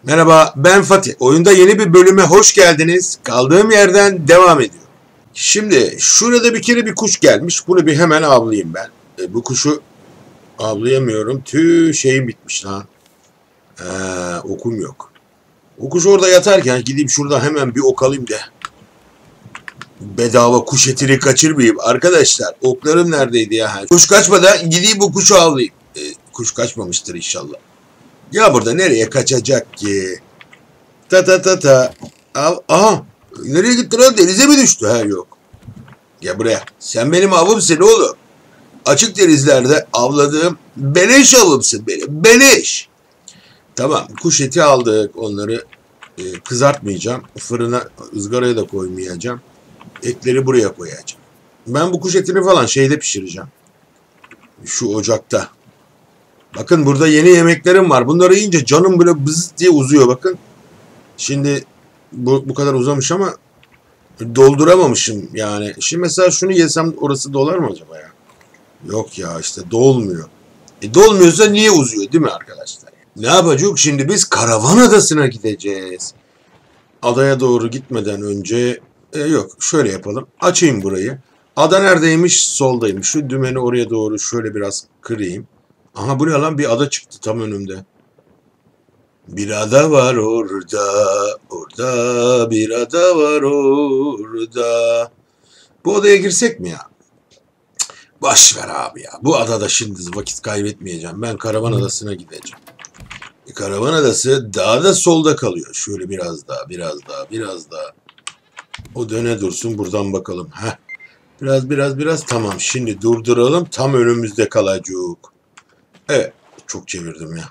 Merhaba, ben Fatih. Oyunda yeni bir bölüme hoş geldiniz. Kaldığım yerden devam ediyorum. Şimdi şurada bir kere bir kuş gelmiş. Bunu bir hemen avlayayım ben. Bu kuşu avlayamıyorum. Şeyim bitmiş lan. Okum yok. O kuş orada yatarken gideyim şuradan hemen bir ok alayım da. Bedava kuş etini kaçırmayayım. Arkadaşlar oklarım neredeydi ya? Kuş kaçmadan gideyim bu kuşu avlayayım. Kuş kaçmamıştır inşallah. Ya burada nereye kaçacak ki? Ta ta ta ta. Aha. Nereye gitti lan? Denize mi düştü? Ha yok. Gel buraya. Sen benim avımsın oğlum. Açık denizlerde avladığım beleş avımsın benim. Beleş. Tamam. Kuş eti aldık. Onları kızartmayacağım. Fırına, ızgaraya da koymayacağım. Etleri buraya koyacağım. Ben bu kuş etini falan şeyde pişireceğim. Şu ocakta. Bakın burada yeni yemeklerim var. Bunları yiyince canım böyle bız diye uzuyor bakın. Şimdi bu kadar uzamış ama dolduramamışım yani. Şimdi mesela şunu yesem orası dolar mı acaba ya? Yok ya işte dolmuyor. Dolmuyorsa niye uzuyor değil mi arkadaşlar? Ne yapacağız? Şimdi biz Karavan Adası'na gideceğiz. Adaya doğru gitmeden önce yok şöyle yapalım. Açayım burayı. Ada neredeymiş? Soldaymış. Şu dümeni oraya doğru şöyle biraz kırayım. Aha buraya lan bir ada çıktı tam önümde. Bir ada var orada, orada bir ada var orada. Bu odaya girsek mi ya? Boş ver abi ya. Bu adada şimdi vakit kaybetmeyeceğim. Ben Karavan Adası'na gideceğim. Karavan Adası daha da solda kalıyor. Şöyle biraz daha, biraz daha, biraz daha. O döne dursun buradan bakalım. Heh. Biraz. Tamam şimdi durduralım. Tam önümüzde kalacak. Evet. Çok çevirdim ya.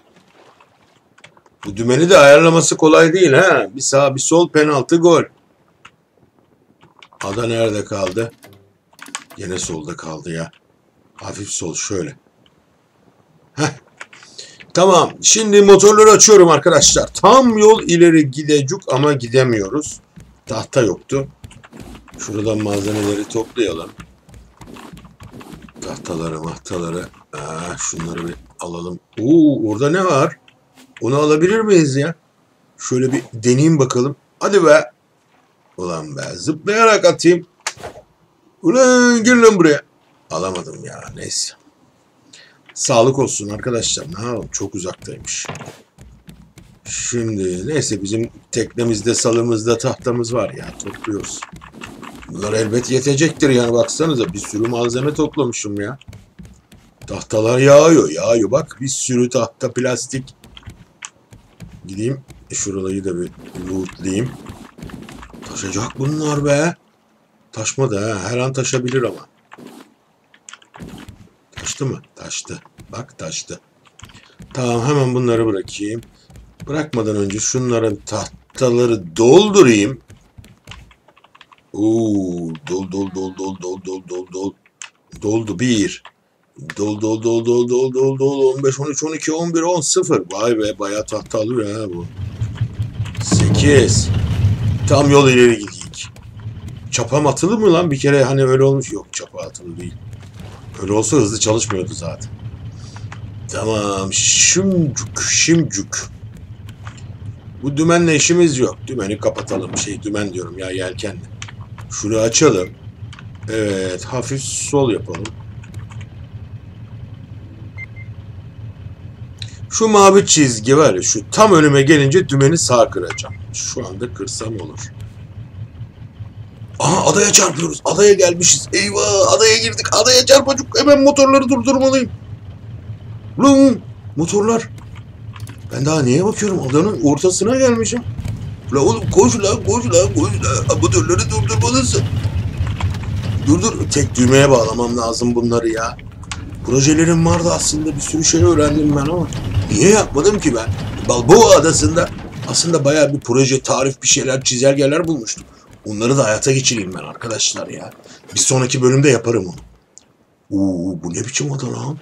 Bu dümeni de ayarlaması kolay değil ha. Bir sağ bir sol penaltı gol. Ada nerede kaldı? Yine solda kaldı ya. Hafif sol şöyle. Heh. Tamam. Şimdi motorları açıyorum arkadaşlar. Tam yol ileri gidecek ama gidemiyoruz. Tahta yoktu. Şuradan malzemeleri toplayalım. Tahtaları. Şunları bir alalım. Orada ne var? Onu alabilir miyiz ya? Şöyle bir deneyeyim bakalım. Hadi be. Ulan be zıplayarak atayım. Ulan gel lan buraya. Alamadım ya neyse. Sağlık olsun arkadaşlar. Ne yapalım çok uzaktaymış. Şimdi neyse bizim teknemizde salımızda tahtamız var ya topluyoruz. Bunlar elbet yetecektir yani baksanıza bir sürü malzeme toplamışım ya. Tahtalar yağıyor bak bir sürü tahta plastik. Gideyim şurayı da bir lootlayayım. Taşacak bunlar be. Taşmadı ha her an taşabilir ama. Taştı mı? Taştı. Bak taştı. Tamam hemen bunları bırakayım. Bırakmadan önce şunların tahtaları doldurayım. Dol. Doldu bir. Dol. 15, 13, 12, 11, 10, 0. Vay be bayağı tahta alıyor ha bu. 8. Tam yol ileri gidik. Çapam atılı mı lan? Bir kere hani öyle olmuş. Yok çapa atılı değil. Öyle olsa hızlı çalışmıyordu zaten. Tamam. Şimcük. Bu dümenle işimiz yok. Dümeni kapatalım. Dümen diyorum ya yelkenle. Şunu açalım. Evet. Hafif sol yapalım. Şu mavi çizgi var ya şu tam önüme gelince dümeni sağ kıracağım. Şu anda kırsam olur. Aha adaya çarpıyoruz. Adaya gelmişiz. Eyvah adaya girdik. Adaya çarpacak. Hemen motorları durdurmalıyım. Lan motorlar. Ben daha neye bakıyorum? Adanın ortasına gelmişim. La oğlum koş la. Motorları durdurmalısın. Dur. Tek düğmeye bağlamam lazım bunları ya. Projelerim vardı aslında bir sürü şey öğrendim ben ama niye yapmadım ki ben? Balboa Adası'nda aslında bayağı bir proje, tarif bir şeyler, çizelgeler bulmuştum. Onları da hayata geçireyim ben arkadaşlar ya. Bir sonraki bölümde yaparım onu. Bu ne biçim ada lan?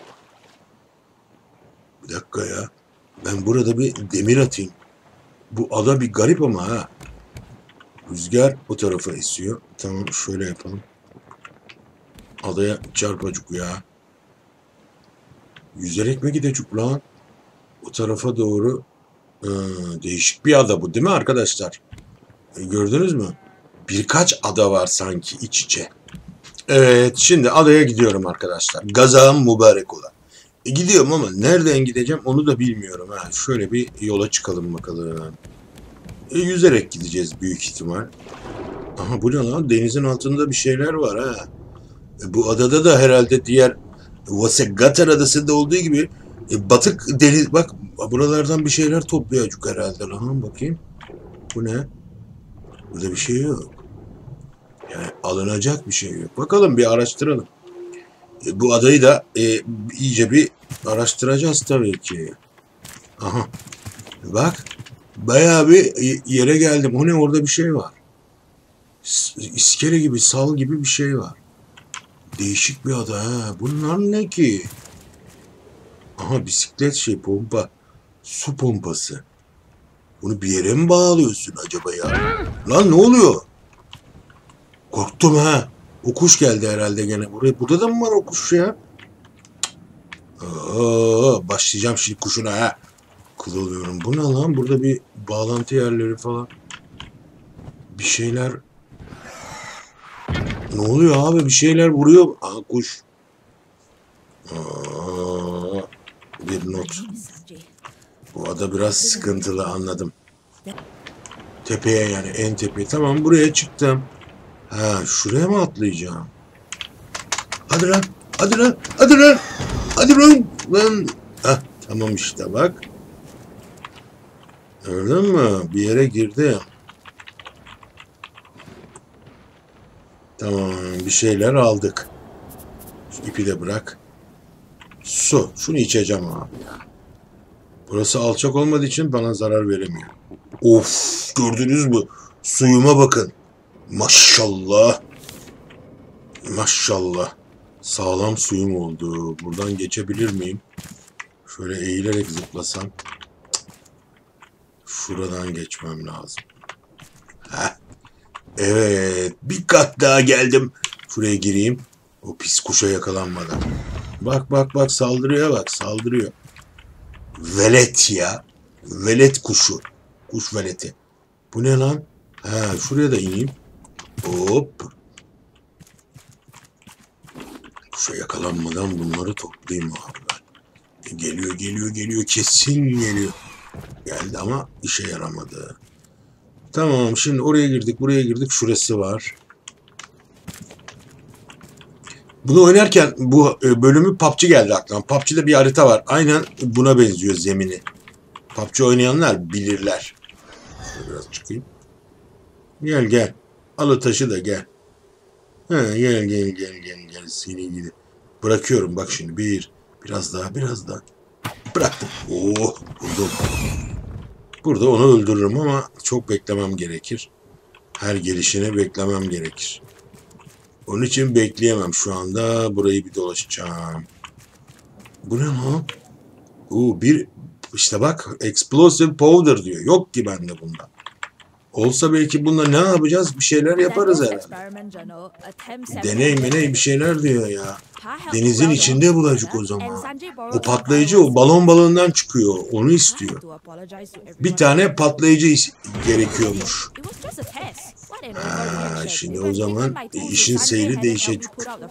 Bir dakika ya. Ben burada bir demir atayım. Bu ada bir garip ama ha. Rüzgar o tarafa esiyor. Tamam şöyle yapalım. Adaya çarpacık ya. Yüzerek mi gidecek lan? O tarafa doğru Değişik bir ada bu değil mi arkadaşlar? Gördünüz mü? Birkaç ada var sanki iç içe. Evet, şimdi adaya gidiyorum arkadaşlar. Gazam mübarek ola. Gidiyorum ama nereden gideceğim onu da bilmiyorum. Şöyle bir yola çıkalım bakalım. Yüzerek gideceğiz büyük ihtimal. Aha, bu ne lan? Denizin altında bir şeyler var ha. Bu adada da herhalde diğer Vasagatar adasında olduğu gibi batık deniz, bak buralardan bir şeyler toplayacak herhalde lan, bakayım. Bu ne? Burada bir şey yok. Yani alınacak bir şey yok. Bakalım bir araştıralım. Bu adayı da iyice bir araştıracağız tabii ki. Aha. Bak. Bayağı bir yere geldim. O ne, orada bir şey var. İskele gibi, sal gibi bir şey var. Değişik bir ada ha. Bunlar ne ki? Aha, bisiklet pompa. Su pompası. Bunu bir yere mi bağlıyorsun acaba ya? Lan ne oluyor? Korktum ha. O kuş geldi herhalde gene. Burada da mı var o kuş ya? Başlayacağım şimdi kuşuna ha. Kıl oluyorum. Bu ne lan? Burada bir bağlantı yerleri falan. Bir şeyler. Ne oluyor abi? Bir şeyler vuruyor. Aha, kuş. Bir not. Bu ada biraz sıkıntılı, anladım. Tepeye, yani en tepeye. Tamam, buraya çıktım. Şuraya mı atlayacağım? Hadi lan. Hadi lan. Hadi lan. Hadi lan. Tamam işte bak. Gördün mü? Bir yere girdi. Tamam, bir şeyler aldık. Şu ipi de bırak. Su. Şunu içeceğim abi ya. Burası alçak olmadığı için bana zarar veremiyor. Of, gördünüz mü? Suyuma bakın. Maşallah. Maşallah. Sağlam suyum oldu. Buradan geçebilir miyim? Şöyle eğilerek zıplasam. Şuradan geçmem lazım. Evet. Bir kat daha geldim. Şuraya gireyim. O pis kuşa yakalanmadan. Bak saldırıyor, bak saldırıyor. Velet ya. Velet kuşu. Kuş veleti. Bu ne lan? Şuraya da ineyim. Hop. Kuşa yakalanmadan bunları toplayayım abi ben. Geliyor. Kesin geliyor. Geldi ama işe yaramadı. Tamam, şimdi oraya girdik, buraya girdik. Şurası var. Bunu oynarken bu bölümü PUBG geldi aklıma. PUBG'de bir harita var. Aynen buna benziyor zemini. PUBG oynayanlar bilirler. Şöyle biraz çıkayım. Gel. Alı taşı da gel. Gel. Seni gidi. Bırakıyorum bak şimdi. Biraz daha. Bıraktım. Buldum. Burada onu öldürürüm ama çok beklemem gerekir. Her gelişini beklemem gerekir. Onun için bekleyemem şu anda. Burayı bir dolaşacağım. Bu ne lan? İşte bak, explosive powder diyor. Yok ki bende bunda. Olsa belki bunda ne yapacağız? Bir şeyler yaparız herhalde. Deney bir şeyler diyor ya. Denizin içinde bulacak o zaman. O patlayıcı o balon balığından çıkıyor. Onu istiyor. Bir tane patlayıcı gerekiyormuş. Şimdi o zaman işin seyri değişecek.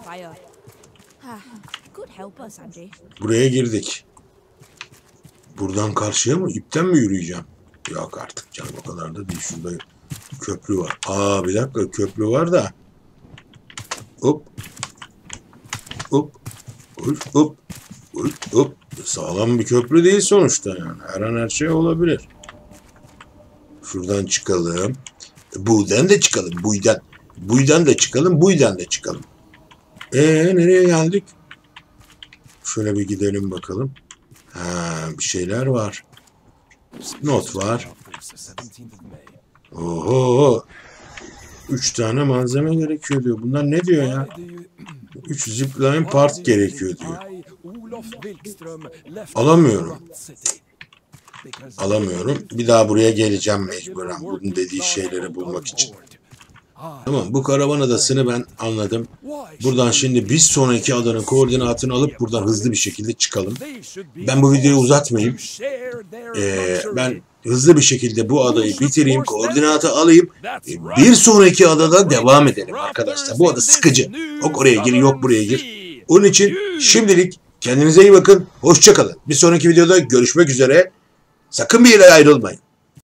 Buraya girdik. Buradan karşıya mı? İpten mi yürüyeceğim? Yok artık canım, o kadar da değil. Şurada köprü var. Bir dakika, köprü var da. Hop. Sağlam bir köprü değil sonuçta yani. Her an her şey olabilir. Şuradan çıkalım. Buradan da çıkalım. Buydan da çıkalım. Buydan da çıkalım. Nereye geldik? Şöyle bir gidelim bakalım. Bir şeyler var. Not var. Oho. 3 tane malzeme gerekiyor diyor. Bunlar ne diyor ya? 3 zipline part gerekiyor diyor. Alamıyorum. Bir daha buraya geleceğim mecburen. Bunun dediği şeyleri bulmak için. Tamam, bu karavan adasını ben anladım. Buradan şimdi bir sonraki adanın koordinatını alıp buradan hızlı bir şekilde çıkalım. Ben bu videoyu uzatmayayım. Ben hızlı bir şekilde bu adayı bitireyim, koordinatı alayım. Bir sonraki adadan devam edelim arkadaşlar. Bu ada sıkıcı. Yok oraya gir, yok buraya gir. Onun için şimdilik kendinize iyi bakın. Hoşça kalın. Bir sonraki videoda görüşmek üzere. Sakın bir yere ayrılmayın.